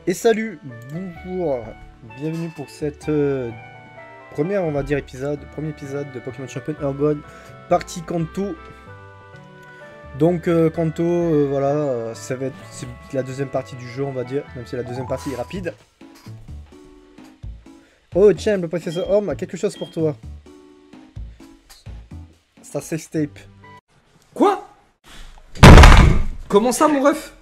Et salut, bonjour, bienvenue pour cette premier épisode de Pokémon Champion Earthbound, partie Kanto. Donc Kanto, voilà, ça va être la deuxième partie du jeu, on va dire, même si la deuxième partie est rapide. Oh, tiens, le professeur Orm a quelque chose pour toi. C'est un sextape. Quoi? Comment ça, mon ref?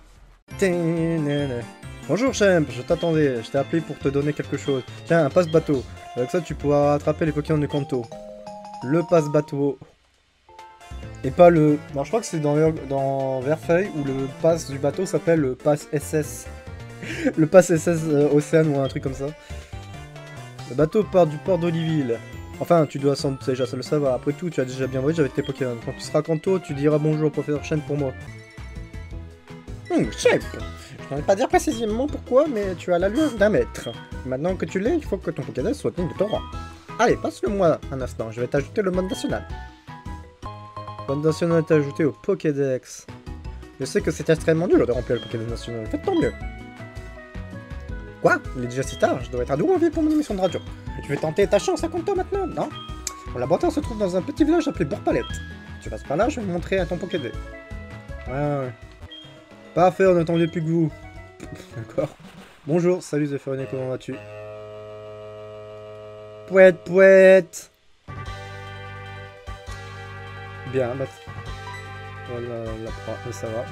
Bonjour Champ, je t'attendais, je t'ai appelé pour te donner quelque chose. Tiens, un passe-bateau. Avec ça, tu pourras attraper les Pokémon de Kanto. Le passe-bateau. Et pas le... Non, je crois que c'est dans Verfeuille où le pass du bateau s'appelle le pass SS. Le pass SS Océane ou un truc comme ça. Le bateau part du port d'Oliville. Enfin, tu dois déjà le savoir. Après tout, tu as déjà bien voyagé avec tes Pokémon. Quand tu seras à Kanto, tu diras bonjour au professeur Chen pour moi. Champ, je ne vais pas dire précisément pourquoi, mais tu as l'allure d'un maître. Maintenant que tu l'es, il faut que ton Pokédex soit digne de ton rang. Allez, passe-le-moi un instant, je vais t'ajouter le mode national. Le mode national est ajouté au Pokédex. Je sais que c'est extrêmement dur de remplir le Pokédex national, faites tant mieux. Quoi? Il est déjà si tard, je dois être à nouveau en vie pour mon émission de radio. Tu veux tenter ta chance à Kanto maintenant, non? Mon laboratoire se trouve dans un petit village appelé Bourg-Palette. Tu passes par là, je vais te montrer à ton Pokédex. Ouais. Parfait, on n'attendait plus que vous. D'accord. Bonjour, salut Zephyriné, comment vas-tu? Pouette, pouette. Bien, bah... Voilà, ça va.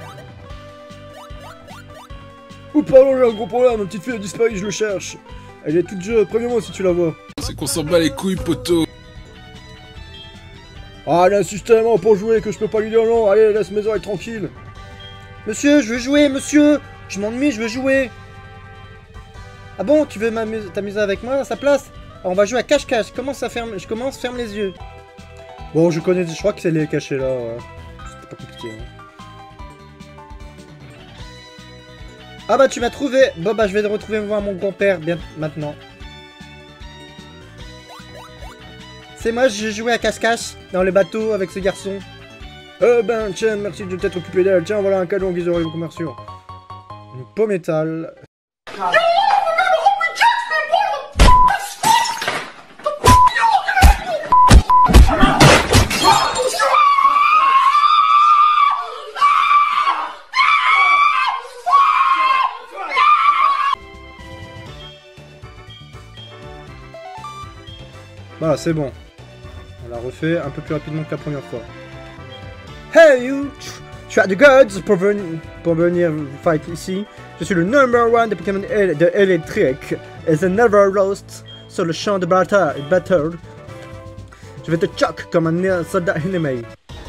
Ouh, pardon, j'ai un gros problème, ma petite fille a disparu, je le cherche. Elle est toute jeune, préviens-moi si tu la vois. C'est qu'on s'en bat les couilles, poteau. Ah, elle insiste tellement pour jouer que je peux pas lui dire non, allez, laisse mes oreilles tranquilles. Monsieur, je veux jouer, monsieur! Je m'ennuie, je veux jouer! Ah bon, tu veux t'amuser avec moi à sa place? Alors on va jouer à cache-cache, je commence, ferme les yeux. Bon, je crois que c'est les cachés là. C'était pas compliqué. Hein. Ah bah tu m'as trouvé! Bon bah je vais retrouver voir mon grand-père bien maintenant. C'est moi, j'ai joué à cache-cache dans le bateau avec ce garçon. Ben, tiens, merci de t'être occupé d'elle. Tiens, voilà un cadeau en guise de commerciaux. Une peau métal. Voilà, c'est bon. On l'a refait un peu plus rapidement que la première fois. Hey you! Tu as the gods pour venir fight ici. Je suis le number 1 des Pokémon de électrique. Et je never lost sur le champ de battle. Je vais te choc comme un soldat ennemi.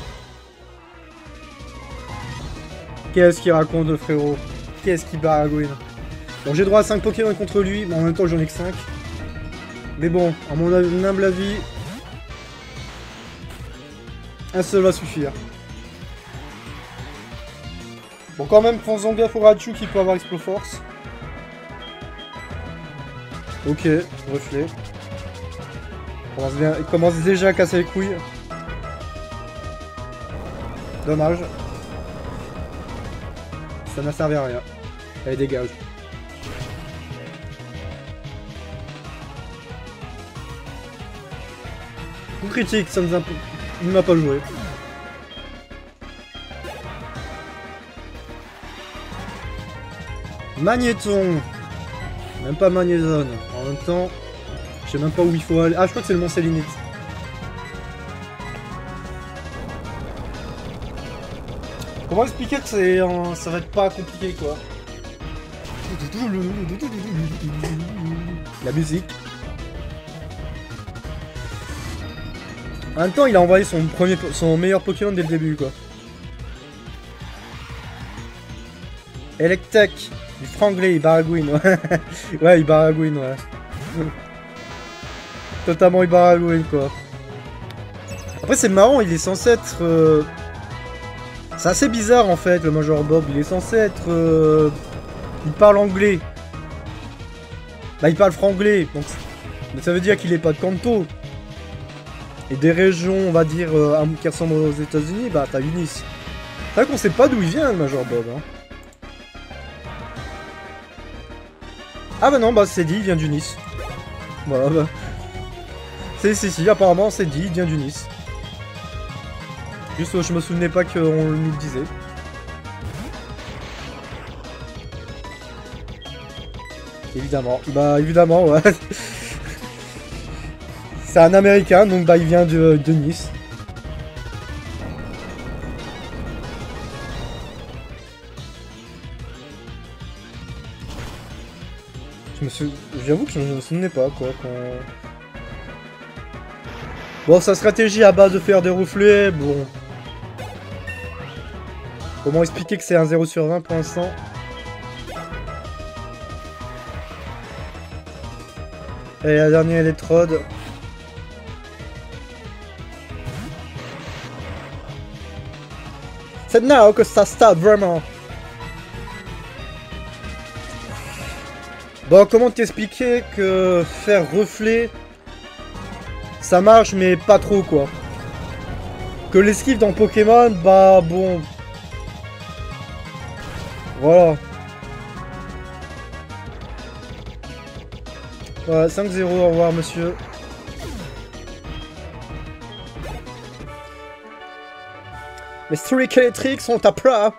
Qu'est-ce qu'il raconte le frérot? Qu'est-ce qu'il baragouine? Bon, j'ai droit à 5 Pokémon contre lui, mais en même temps j'en ai que 5. Mais bon, à mon humble avis, un seul va suffire. Bon, quand même, prends-en gaffe au Raichu qui peut avoir Exploforce. Ok, reflet. Il commence déjà à casser les couilles. Dommage. Ça n'a servi à rien. Allez, dégage. Coup critique, ça nous a... Il m'a pas joué. Magnéton. Même pas Magnézone. En même temps, je sais même pas où il faut aller. Ah, je crois que c'est le Mont Sélénite. Comment expliquer que ça va être pas compliqué, quoi. La musique. En même temps, il a envoyé son meilleur Pokémon dès le début, quoi. Electek. Du franglais, il baragouine, ouais. Ouais, il baragouine, ouais. Totalement, il baragouine, quoi. Après, c'est marrant, il est censé être... C'est assez bizarre, en fait, le Major Bob. Il est censé être... Il parle anglais. Bah, il parle franglais, donc... Mais ça veut dire qu'il est pas de Kanto. Et des régions, on va dire, qui ressemblent aux États-Unis, bah, t'as Unis. C'est vrai qu'on sait pas d'où il vient, le Major Bob, hein. Ah bah non, bah c'est dit, il vient du Nice. Voilà, bah... Si, apparemment c'est dit, il vient du Nice. Juste, je me souvenais pas qu'on nous le disait. Évidemment, bah évidemment, ouais. C'est un Américain, donc bah il vient de Nice. J'avoue que je me souvenais pas, quoi, quand... Bon, sa stratégie à base de faire des reflets, bon... Comment expliquer que c'est un 0 sur 20 pour l'instant? Et la dernière électrode. C'est now que ça start vraiment. Bon, comment t'expliquer que faire reflet, ça marche mais pas trop quoi. Que l'esquive dans Pokémon, bah bon. Voilà. Ouais, 5-0, au revoir monsieur. Les streaks électriques sont à plat.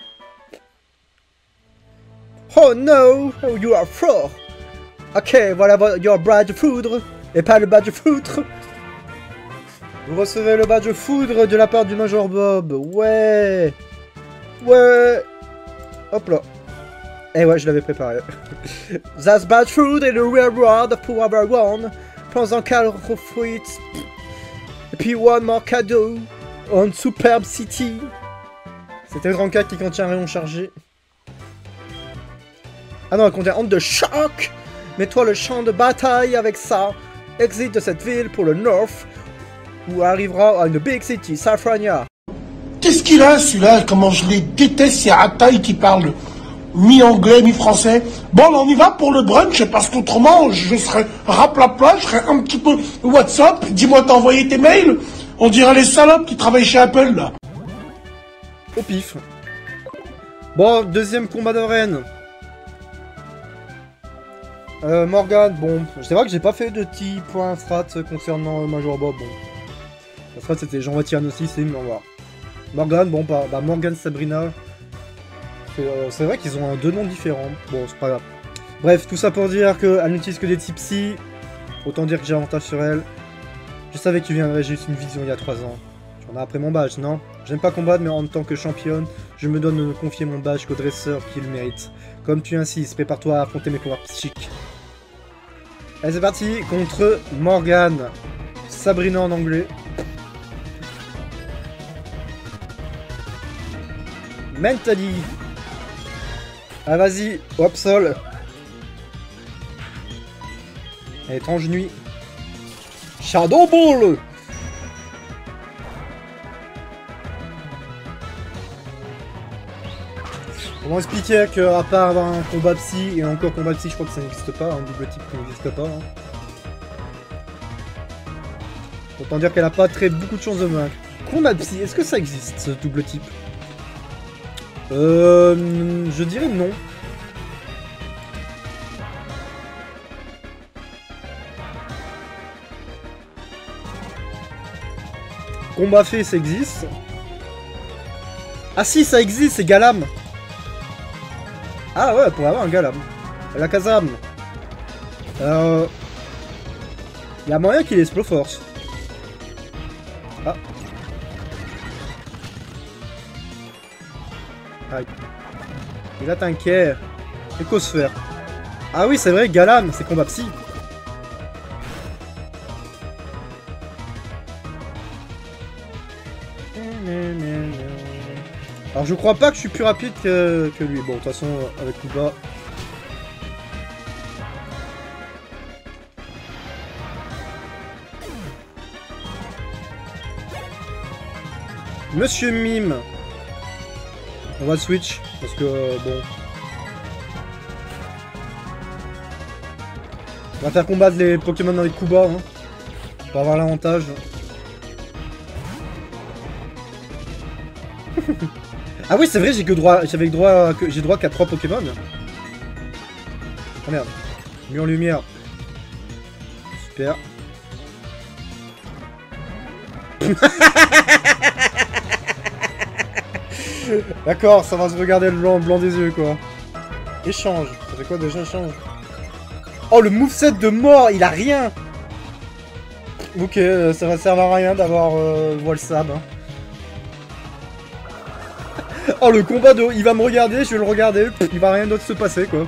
Oh no, oh, you are fort. Ok, voilà your badge foudre. Et pas le badge foutre. Vous recevez le badge foudre de la part du Major Bob. Ouais. Ouais. Hop là. Eh ouais, je l'avais préparé. That's badge food et le reward pour avoir won. Prends-en 4 fruits. Et puis one more cadeau. On Superb City. C'était le 34 qui contient un rayon chargé. Ah non, elle contient honte de choc. Mets-toi le champ de bataille avec ça. Exit de cette ville pour le North. Où arrivera à une big city, Safrania. Qu'est-ce qu'il a celui-là? Comment je les déteste, ces ratailles qui parlent mi-anglais, mi-français. Bon, là, on y va pour le brunch, parce qu'autrement, je serais raplapla, je serais un petit peu WhatsApp. Dis-moi, t'as envoyé tes mails? On dirait les salopes qui travaillent chez Apple, là. Au pif. Bon, deuxième combat d'arène. Morgan, bon, c'est vrai que j'ai pas fait de petits points strat concernant Major Bob, bon. La strat c'était j'envoie Tyrann aussi, c'est une, on va voir. Morgan, bon, bah Morgan Sabrina. C'est vrai qu'ils ont deux noms différents, bon, c'est pas grave. Bref, tout ça pour dire qu'elle n'utilise que des types psy, autant dire que j'ai avantage sur elle. Je savais qu'il viendrait, j'ai eu une vision il y a 3 ans. J'en ai après mon badge, non? J'aime pas combattre, mais en tant que championne, je me donne de me confier mon badge qu'au dresseur qui le mérite. Comme tu insistes, prépare-toi à affronter mes pouvoirs psychiques. Allez, c'est parti contre Morgan. Sabrina en anglais. Mentally. Ah, vas-y, hop, sol. Étrange nuit. Shadow Ball. Comment expliquer qu'à part un combat psy, et encore combat psy, je crois que ça n'existe pas, un double type qui n'existe pas. Hein. Autant dire qu'elle a pas beaucoup de chances de vaincre. Combat psy, est-ce que ça existe, ce double type? Je dirais non. Combat fait, ça existe. Ah si, ça existe, c'est Galam. Ah ouais, pour avoir un Galam. La Kazam. Il y a moyen qu'il ait Splo Force. Ah. Aïe. Il a tanké. Écosphère. Ah oui, c'est vrai, Galam, c'est combat psy. Alors je crois pas que je suis plus rapide que lui. Bon, de toute façon, avec Kuba. Monsieur Mime. On va switch, parce que bon. On va faire combattre les Pokémon avec Kuba, hein. Pour avoir l'avantage. Ah oui, c'est vrai, j'ai droit qu'à 3 Pokémon. Oh merde. Mur lumière. Super. D'accord, ça va se regarder le blanc des yeux, quoi. Échange. Ça fait quoi déjà, échange? Oh, le moveset de mort, il a rien. Ok, ça va servir à rien d'avoir voile sab. Hein. Oh, le combat de... Il va me regarder, je vais le regarder. Il va rien d'autre se passer, quoi.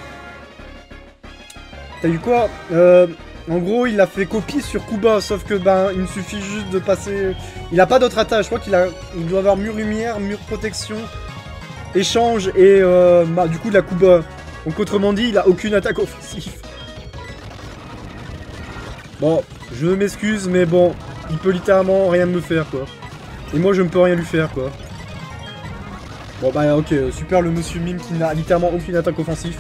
T'as vu quoi en gros, il a fait copie sur Kuba, sauf que, ben, il me suffit juste de passer... Il a pas d'autre attaque, je crois il doit avoir mur lumière, mur protection, échange et, bah, du coup, de la Kuba. Donc, autrement dit, il a aucune attaque offensive. Bon, je m'excuse, mais bon, il peut littéralement rien me faire, quoi. Et moi, je ne peux rien lui faire, quoi. Bon, bah, ok, super le monsieur Mime qui n'a littéralement aucune attaque offensive.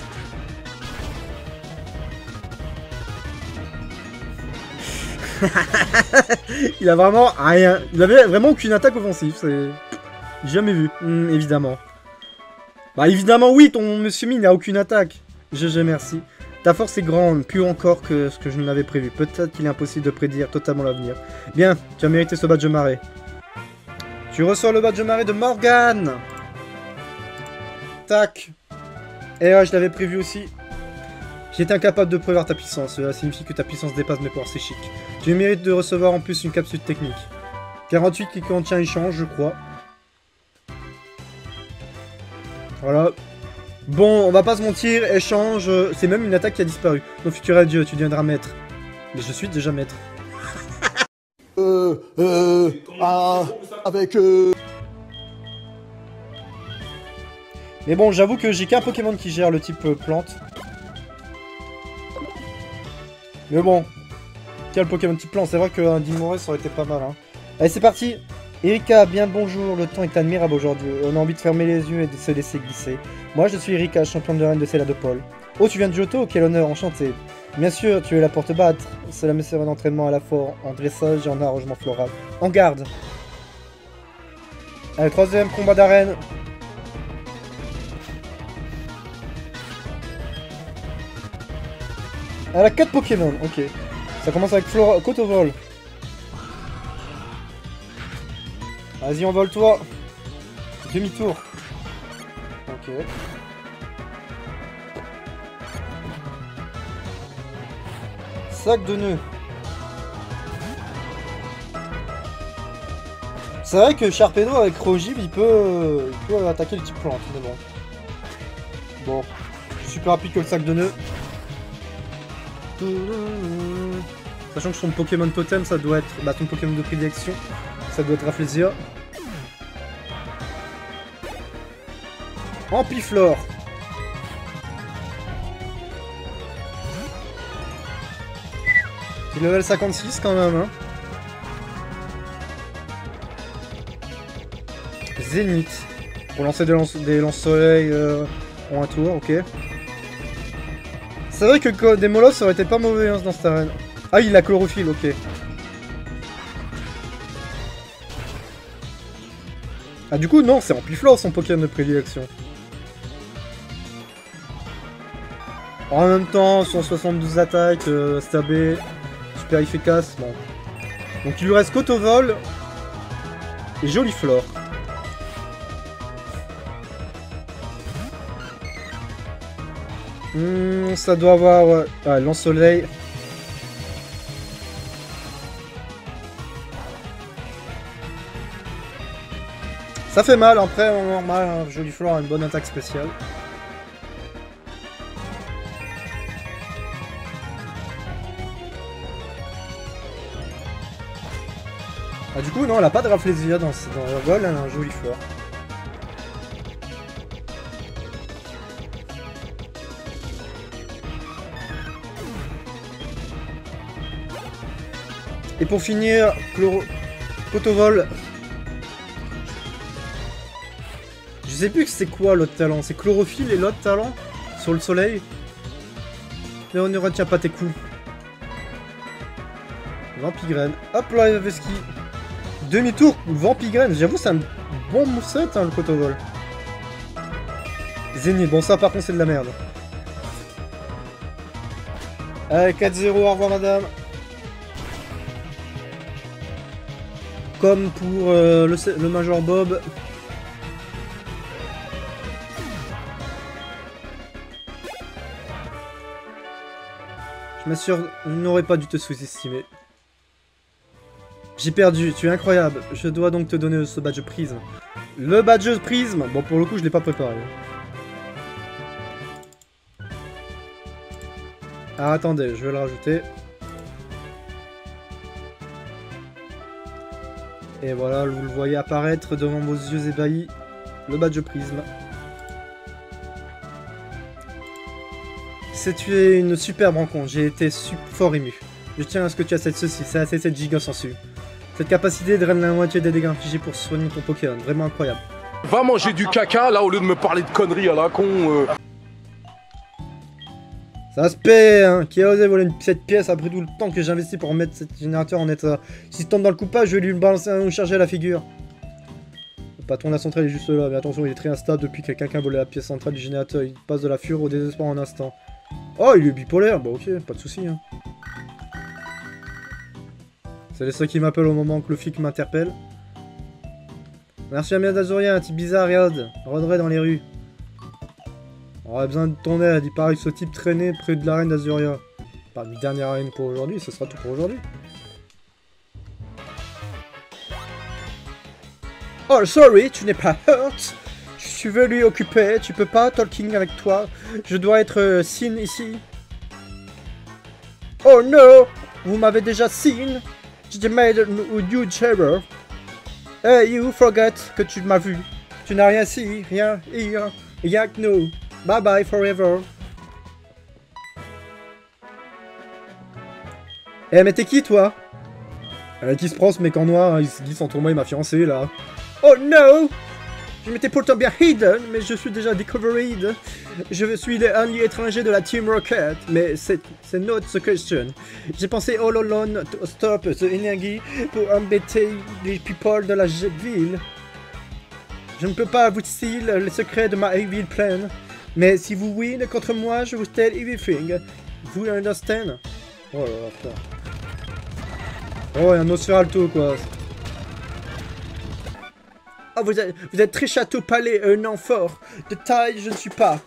Il a vraiment rien. Il avait vraiment aucune attaque offensive, c'est... Jamais vu, évidemment. Bah, évidemment, oui, ton monsieur Mime n'a aucune attaque. GG, merci. Ta force est grande, plus encore que ce que je ne l'avais prévu. Peut-être qu'il est impossible de prédire totalement l'avenir. Bien, tu as mérité ce badge de marée. Tu reçois le badge de marée de Morgane. Tac. Et je l'avais prévu aussi. J'étais incapable de prévoir ta puissance. Cela signifie que ta puissance dépasse mes pouvoirs, c'est chic. Tu mérites de recevoir en plus une capsule technique. 48 qui contient échange, je crois. Voilà. Bon, on va pas se mentir, échange, c'est même une attaque qui a disparu. Mon futur adieu, tu deviendras maître. Mais je suis déjà maître. Avec Mais bon, j'avoue que j'ai qu'un Pokémon qui gère le type plante. Mais bon, quel Pokémon type plante, c'est vrai qu'un Dimoré ça aurait été pas mal. Hein. Allez, c'est parti. Erika, bien le bonjour, le temps est admirable aujourd'hui. On a envie de fermer les yeux et de se laisser glisser. Moi, je suis Erika, championne de reine de Céladopole. Oh, tu viens de Johto? Quel honneur, enchanté. Bien sûr, tu es là pour te battre. Cela me sert d'entraînement à la fois en dressage et en arrangement floral. En garde. Allez, troisième combat d'arène. Elle a 4 Pokémon, ok. Ça commence avec Flora, Cotovol. Vas-y, envole-toi. Demi-tour. Ok. Sac de nœuds. C'est vrai que Sharpedo avec Rogive, il peut attaquer le type plante, mais bon. Bon. Je suis plus rapide que le sac de nœuds. Sachant que son Pokémon totem, ça doit être... Bah, ton Pokémon de prédilection, ça doit être Rafflesia. Ampiflore. C'est level 56 quand même, hein. Zénith. Pour lancer des lance-soleil en un tour, ok. C'est vrai que des molosses ça aurait été pas mauvais hein, dans cette arène. Ah, il a chlorophylle, ok. Ah, du coup, non, c'est Ampiflore son Pokémon de prédilection. En même temps, 172 attaques, stabé, super efficace, bon. Donc il lui reste Cotovol et Joliflore. Ça doit avoir... Ah, Lance-Soleil. Ça fait mal, après, en normal, hein, Joliflore a une bonne attaque spéciale. Ah, du coup, non, elle a pas de Rafflesia dans le vol, elle a un Joliflore. Et pour finir, Cotovol. Je sais plus que c'est quoi l'autre talent. C'est chlorophylle et l'autre talent sur le soleil. Mais on ne retient pas tes coups. Vampigraine. Hop là, Veski. Demi-tour, Vampigraine. J'avoue, c'est un bon moveset, hein, le Cotovol. Zénith. Bon, ça, par contre, c'est de la merde. Allez, 4-0, au revoir madame. Comme pour le Major Bob. Je m'assure, je n'aurais pas dû te sous-estimer. J'ai perdu, tu es incroyable. Je dois donc te donner ce badge prisme. Le badge prisme. Bon, pour le coup, je l'ai pas préparé. Ah, attendez, je vais le rajouter. Et voilà, vous le voyez apparaître devant vos yeux ébahis. Le badge prisme. C'est une superbe rencontre, j'ai été fort ému. Je tiens à ce que tu achètes ceci, c'est assez 7 gigas sans su. Cette capacité draine la moitié des dégâts infligés pour soigner ton Pokémon, vraiment incroyable. Va manger du caca là au lieu de me parler de conneries à la con. Ça se paie, hein. Qui a osé voler cette pièce après tout le temps que j'ai investi pour mettre ce générateur en état. S'il tombe dans le coupage, je vais lui balancer un charger à la figure. Le patron de la centrale est juste là, mais attention, il est très instable depuis que quelqu'un a volé la pièce centrale du générateur. Il passe de la fureur au désespoir en un instant. Oh, il est bipolaire, bah ok, pas de soucis. Hein. C'est les ceux qui m'appellent au moment que le flic m'interpelle. Merci à d'Azuria, un type bizarre, regarde, rôderait dans les rues. On aurait besoin de ton aide, il paraît que ce type traînait près de l'arène d'Azuria. Pas une dernière arène pour aujourd'hui, ce sera tout pour aujourd'hui. Oh, sorry, tu n'es pas hurt. Je suis venu occuper, tu peux pas talking avec toi. Je dois être seen ici. Oh no, vous m'avez déjà seen. J'ai made a huge error. Hey, you forget que tu m'as vu. Tu n'as rien si, rien here, rien que nous. Bye bye forever. Eh, mais t'es qui toi? Qui se prend ce mec en noir, hein, il se glisse entre moi et ma fiancée là. Oh no! Je m'étais pourtant bien hidden, mais je suis déjà discovered. Je suis l'un étranger de la Team Rocket, mais c'est not the question. J'ai pensé all alone to stop the energy pour embêter les people de la ville. Je ne peux pas vous steal les secrets de ma evil plan, mais si vous win contre moi, je vous tell everything. Vous understand? Oh là là, putain. Oh, il y a un Nosferalto quoi. Oh, vous êtes très château palais, un an fort. De taille, je ne suis pas.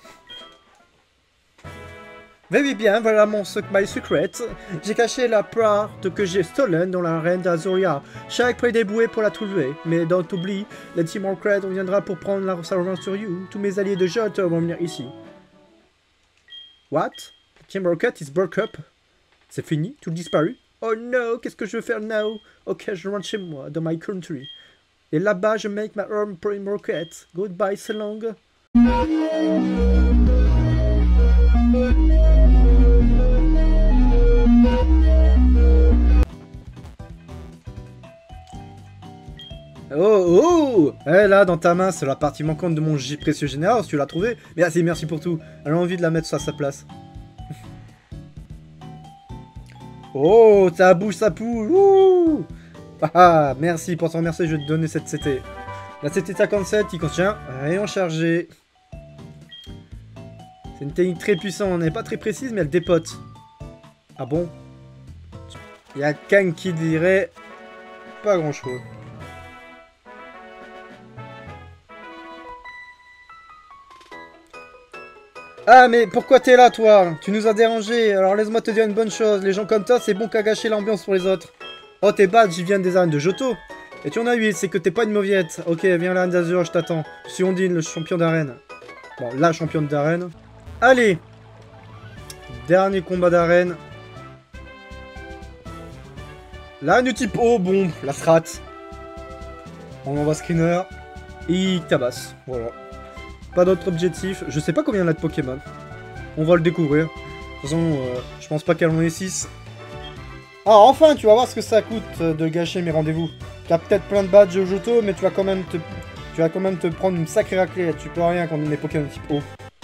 Very bien, voilà my secret. J'ai caché la part que j'ai stolen dans la reine d'Azuria. Chaque près des bouées pour la trouver. Mais don't oublie, la Team Rocket reviendra pour prendre sa revanche sur you. Tous mes alliés de Jot vont venir ici. What? Team Rocket is broke up. C'est fini? Tout disparu? Oh no, qu'est-ce que je veux faire now? Ok, je rentre chez moi, dans my country. Et là-bas, je make my own Prime Rocket. Goodbye, so long. Oh, oh! Eh là, dans ta main, c'est la partie manquante de mon précieux général, si tu l'as trouvé. Merci, merci pour tout. Elle a envie de la mettre à sa place. Oh, ça bouge, ça poule. Ouh! Ah, merci, pour t'en remercier, je vais te donner cette CT. La CT 57 qui contient rayon chargé. C'est une technique très puissante, elle n'est pas très précise, mais elle dépote. Ah bon? Il y a Kang qui dirait pas grand chose. Ah mais pourquoi t'es là toi? Tu nous as dérangés, alors laisse-moi te dire une bonne chose, les gens comme toi c'est bon qu'à gâcher l'ambiance pour les autres. Oh tes badges ils viennent des arènes de Johto. Et tu en as 8, c'est que t'es pas une mauviette. Ok viens là d'Azur, je t'attends. Je suis Ondine, le champion d'arène. Bon la championne d'arène. Allez. Dernier combat d'arène. Là du type O, bon, la strat. On envoie screener. Et il tabasse, voilà. Pas d'autre objectif. Je sais pas combien il a de Pokémon. On va le découvrir. De toute façon, je pense pas qu'elle en ait 6. Ah, enfin, tu vas voir ce que ça coûte de gâcher mes rendez-vous. T'as peut-être plein de badges au Johto, mais tu vas quand même te prendre une sacrée raclée. Tu peux rien contre mes Pokémon type O.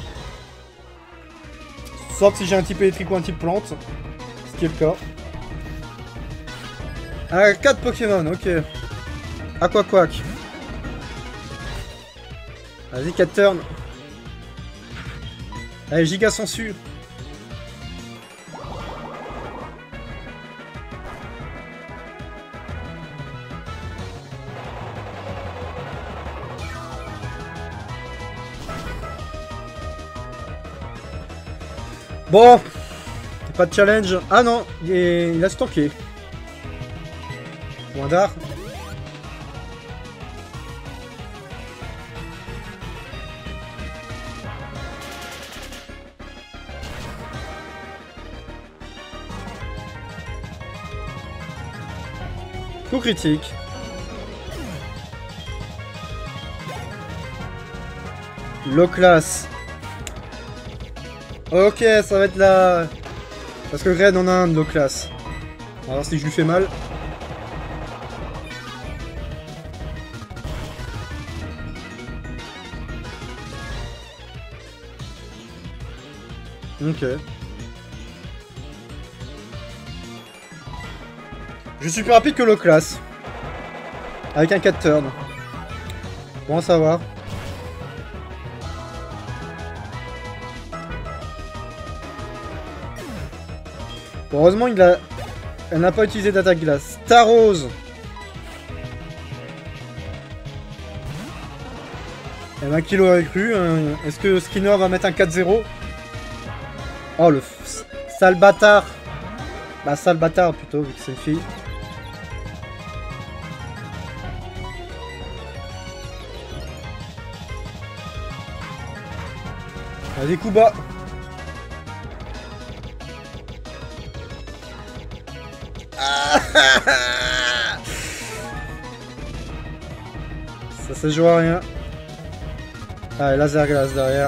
Sauf si j'ai un type électrique ou un type plante. Ce qui est le cas. Ah, 4 Pokémon, ok. Aquaquack. Vas-y, 4 turns. Allez, giga censure. Bon, pas de challenge. Ah non, il a stocké. Point d'art. Coup critique. Low class. Ok, ça va être là. Parce que Red en a un de low class. On va voir si je lui fais mal. Ok. Je suis plus rapide que low class. Avec un 4 turn. Bon à savoir. Heureusement, elle n'a pas utilisé d'attaque glace. Starrose. Et ben, qui l'aurait cru, hein. Est-ce que Skinner va mettre un 4-0? Oh, le sale bâtard. Bah, sale bâtard, plutôt, vu que c'est une fille. Vas-y, coup bas. Ça se joue à rien. Allez, laser glace derrière.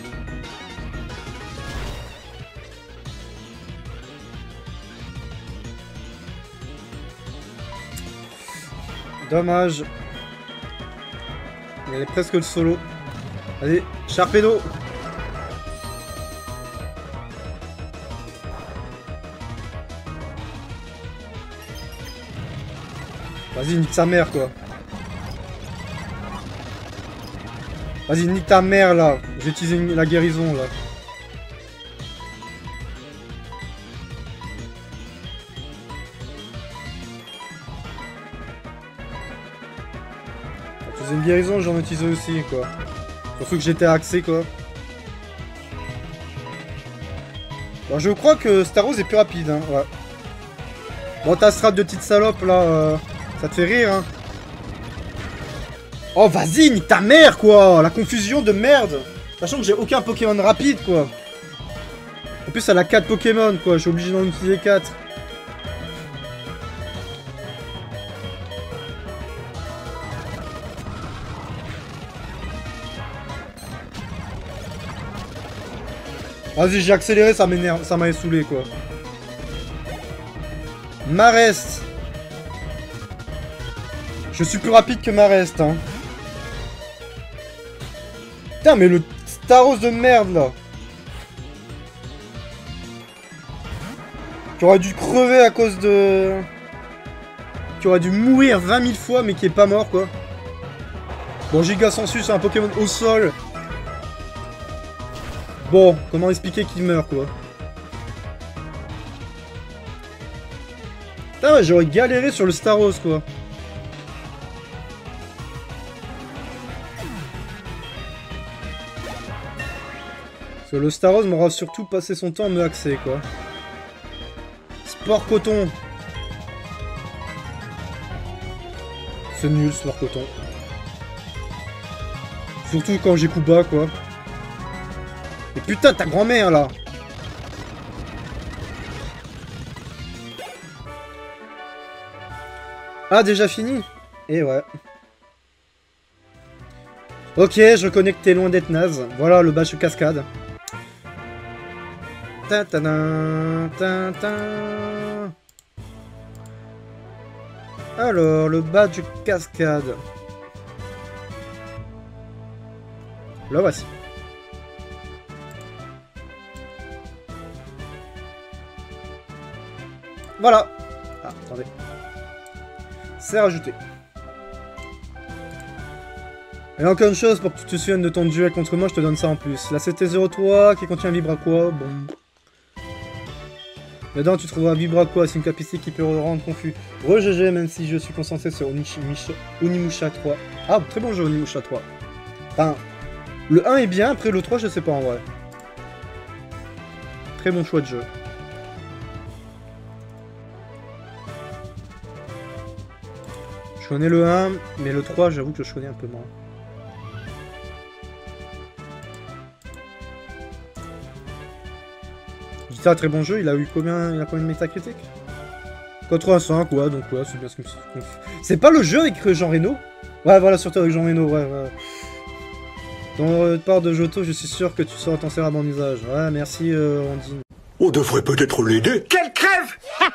Dommage. Il est presque le solo. Allez, Sharpedo. Vas-y, nique sa mère, quoi. Vas-y, nique ta mère, là. J'ai utilisé la guérison, là. J'ai utilisé une guérison, j'en ai utilisé aussi, quoi. Surtout que j'étais axé, quoi. Alors, je crois que Starrose est plus rapide, hein, ouais. Bon, ta strat de petite salope, là, ça te fait rire, hein. Oh, vas-y, nique ta mère, quoi. La confusion de merde. Sachant que j'ai aucun Pokémon rapide, quoi. En plus, elle a 4 Pokémon, quoi. Je suis obligé d'en utiliser 4. Vas-y, j'ai accéléré, ça m'énerve, ça m'a saoulé, quoi. Marest. Je suis plus rapide que Marest, hein. Putain, mais le Starrose de merde, là. Qui aurait dû crever à cause de... Qui aurait dû mourir 20 000 fois, mais qui est pas mort, quoi. Bon, Giga Sensu, c'est un Pokémon au sol. Bon, comment expliquer qu'il meurt, quoi. Putain, ouais, j'aurais galéré sur le Starrose, quoi. Parce que le Starrose m'aura surtout passé son temps à me axer, quoi. Sport coton. C'est nul, sport coton. Surtout quand j'ai coup bas, quoi. Et putain, ta grand-mère, là. Ah, déjà fini? Et ouais. Ok, je reconnais que t'es loin d'être naze. Voilà le badge cascade. Alors, le badge cascade. Le voici. Voilà. Ah, attendez. C'est rajouté. Et encore une chose, pour que tu te souviennes de ton duel contre moi, je te donne ça en plus. La CT03 qui contient Vibraqua, bon. Dedans, tu trouveras Vibraqua, c'est une capacité qui peut rendre confus. Re-GG, même si je suis concentré sur Onimusha 3. Ah, très bon jeu, Onimusha 3. Enfin, le 1 est bien, après le 3, je sais pas en vrai. très bon choix de jeu. Je connais le 1, mais le 3, j'avoue que je connais un peu moins. C'est un très bon jeu, il a eu combien, il a combien de métacritique? 85, ouais, donc ouais, c'est bien ce que c'est pas le jeu avec Jean Reno? Ouais, voilà, surtout avec Jean Reno, ouais. Dans part de Johto, je suis sûr que tu sauras t'en servir à bon usage. Ouais, merci, Andine. On devrait peut-être l'aider. Quelle crève!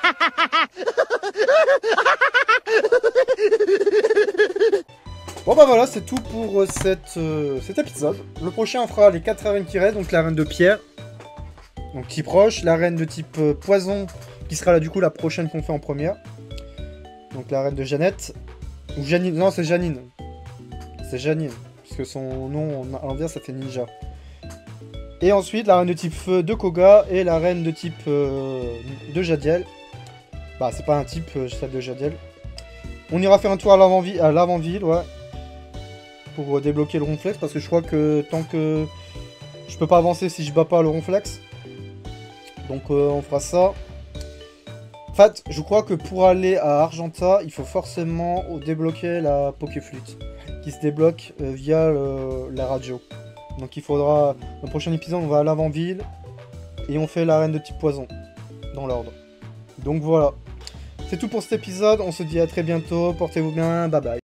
Bon bah voilà, c'est tout pour cet épisode. Le prochain, on fera les 4 arènes qui restent, donc la reine de pierre, donc type roche, la reine de type poison, qui sera là du coup la prochaine qu'on fait en première. Donc la reine de Jeannette, ou Janine, non c'est Janine. C'est Janine, parce que son nom à l'envers ça fait ninja. Et ensuite la reine de type feu de Koga, et la reine de type de Jadiel. Bah c'est pas un type, celle de Jadiel. On ira faire un tour à l'avant-ville, ouais. Pour débloquer le ronflex, parce que je crois que tant que je peux pas avancer si je bats pas le ronflex. Donc on fera ça. En fait, je crois que pour aller à Argenta, il faut forcément débloquer la Pokéflûte, qui se débloque via la radio. Donc il faudra, dans le prochain épisode, on va à l'avant-ville, et on fait l'arène de type poison, dans l'ordre. Donc voilà. C'est tout pour cet épisode, on se dit à très bientôt, portez-vous bien, bye bye.